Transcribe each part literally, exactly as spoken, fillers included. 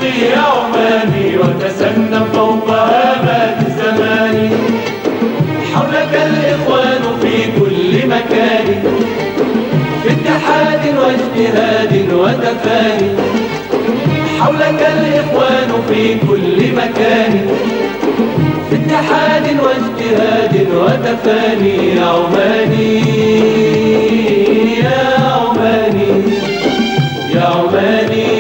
يا عماني وتسنم فوق هامات الزمان. حولك الإخوان في كل مكان، في اتحاد واجتهاد وتفاني. حولك الإخوان في كل مكان، في اتحاد واجتهاد وتفاني. يا عماني يا عماني يا عماني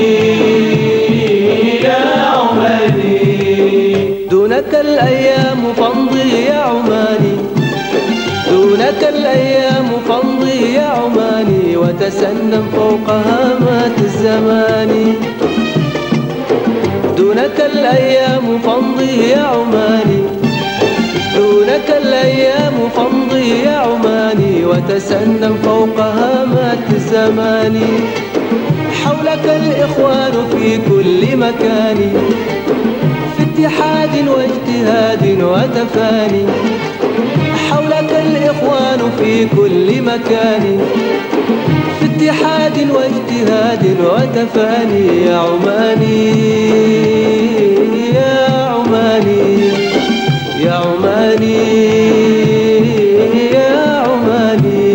يا عماني. دونك الأيام فامضي يا عماني، دونك الأيام فامضي يا عماني وتسنم فوق هامات الزمان. دونك الأيام فامضي يا عماني، دونك الأيام فامضي يا عماني وتسنم فوق هامات الزمان. حولك الإخوان في كل مكان، في اتحاد واجتهاد وتفاني. حولك الإخوان في كل مكان، في اتحاد واجتهاد وتفاني. يا عماني يا عماني يا عماني يا عماني.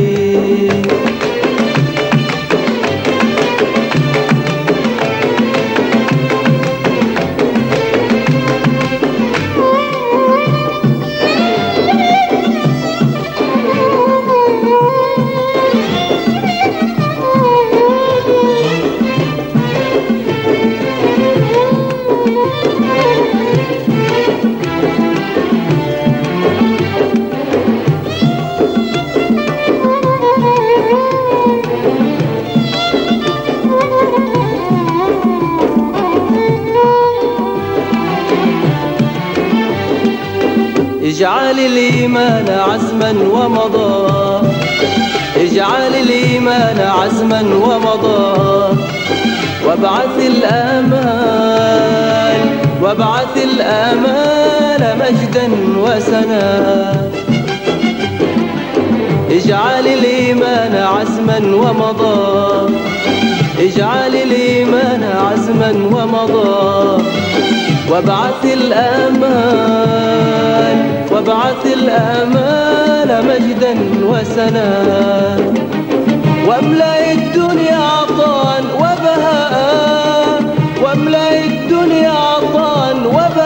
اجعل الإيمان عزما ومضى، اجعل الإيمان عزما ومضى. وابعث الآمال، وابعث الآمال مجدا وسنا. اجعل الإيمان عزما ومضى، اجعل الإيمان عزما ومضى. وابعث الآمال، وابعث الآمال مجدا وسنا. واملأ الدنيا عطاء وبهاء، واملأ الدنيا عطاء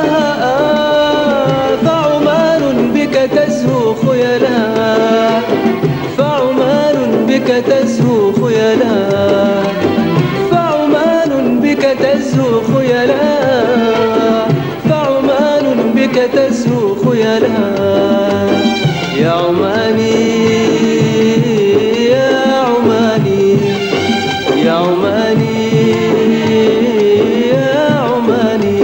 وبهاء. فعمان بك تزهو خيلاء، فعمان بك تزهو خيلاء. فعمان بك تزهو خيلاء، فعمان بك تزهو خيلاء. يا عماني يا عماني يا عماني يا عماني.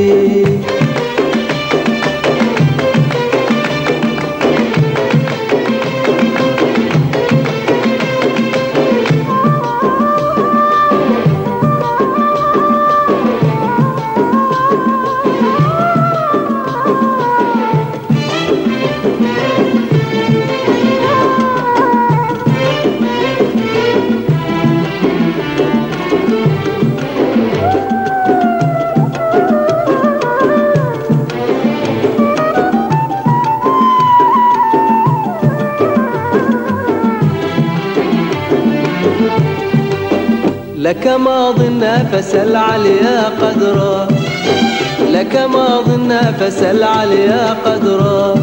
لك ماض فسل عليا قدرا، لك ماض فسل عليا قدرا.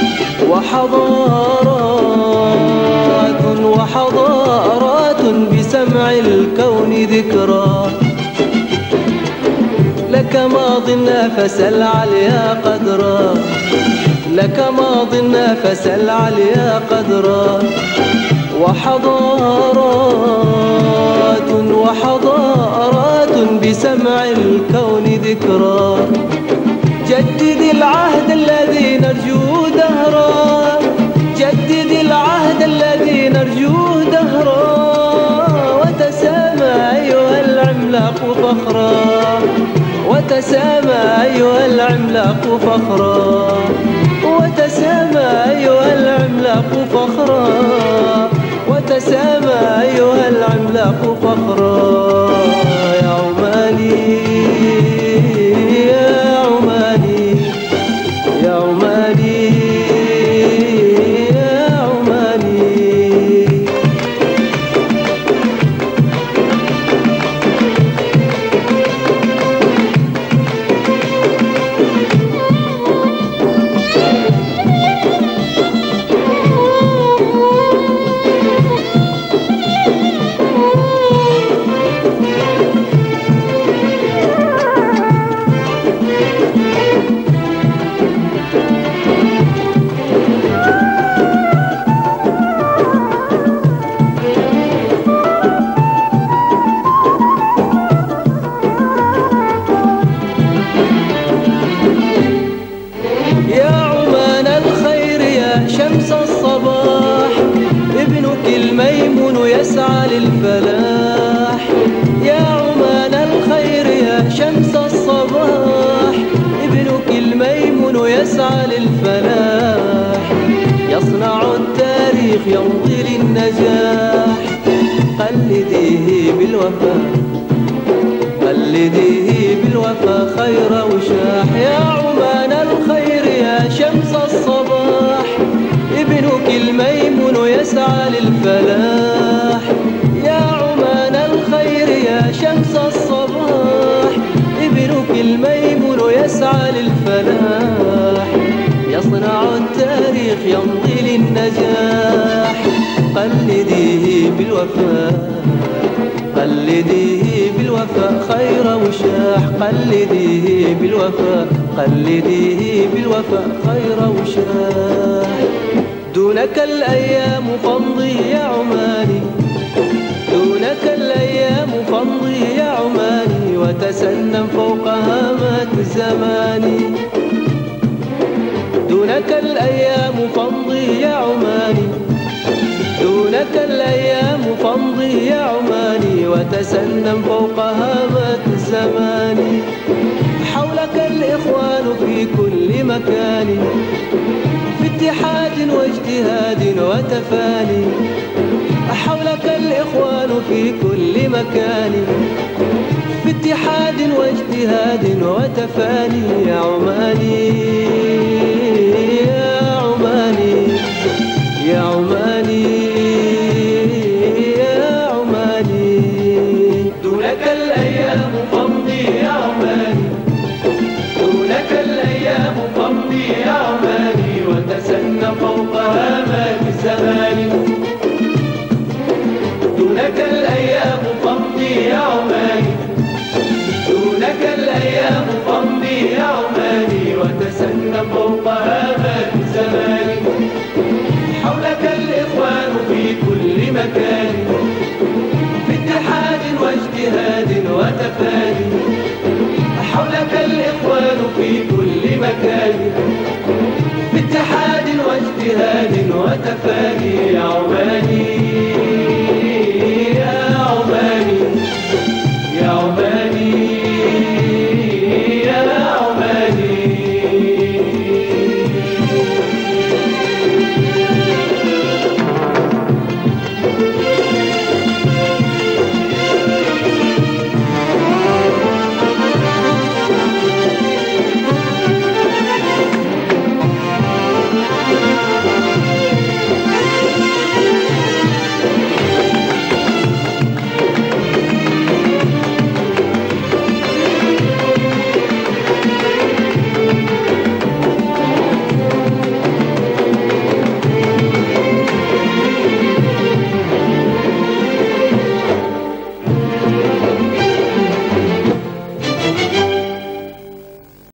وحضارات وحضارات بسمع الكون ذكرى. لك ماض فسل عليا قدرا، لك ماض فسل عليا قدرا. وحضارات وحضارات بسمع الكون ذكرى. جدد العهد الذي نرجوه دهرا، جدد العهد الذي نرجوه دهرا. وتسامى أيها العملاق فخرا، وتسامى أيها العملاق فخرا. وتسامى أيها العملاق فخرا، وتسامى أيها العملاق فخرا. يا عماني للفلاح. يا عمان الخير يا شمس الصباح، ابنك الميمون يسعى للفلاح، يصنع التاريخ يمضي للنجاح. قلديه بالوفاء قلديه بالوفاء خير وشاح. يا عمان الخير يا شمس الصباح، ابنك الميمون يسعى للفلاح. يا عمان الخير يا شمس الصباح، ابنك الميمون يسعى للفلاح، يصنع التاريخ يمضي للنجاح. قلديه بالوفاء قلديه بالوفاء خير وشاح. قلديه بالوفاء قلديه بالوفاء خير وشاح. دونك الأيام فامضي يا عماني، دونك الأيام فامضي يا عماني، وتسنم فوق هامات الزمان. دونك الأيام فامضي يا عماني، دونك الأيام فامضي يا عماني، وتسنم فوق هامات الزمان. حولك الإخوان في كل مكان، في اتحاد واجتهاد وتفاني. حولك الإخوان في كل مكان، في اتحاد واجتهاد وتفاني. يا عماني يا عماني يا عماني